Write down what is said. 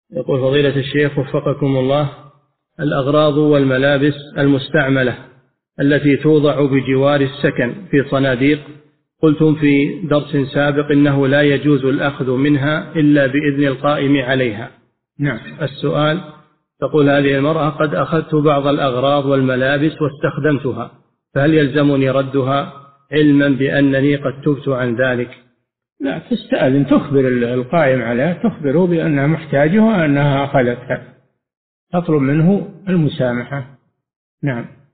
يقول فضيلة الشيخ وفقكم الله، الأغراض والملابس المستعملة التي توضع بجوار السكن في صناديق، قلتم في درس سابق إنه لا يجوز الأخذ منها إلا بإذن القائم عليها. نعم. السؤال، تقول هذه المرأة قد أخذت بعض الأغراض والملابس واستخدمتها، فهل يلزمني ردها علما بأنني قد تبت عن ذلك؟ لا، تستأذن، تخبر القائم عليها، تخبره بأنها محتاجة وأنها أخذتها، تطلب منه المسامحة. نعم.